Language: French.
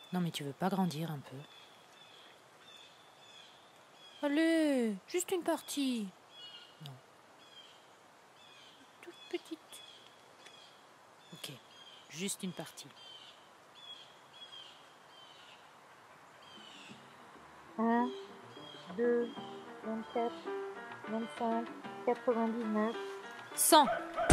Non mais tu veux pas grandir un peu? Allez, juste une partie. Non. Toute petite. Ok, juste une partie. 1, 2, 24, 25, 99. 100.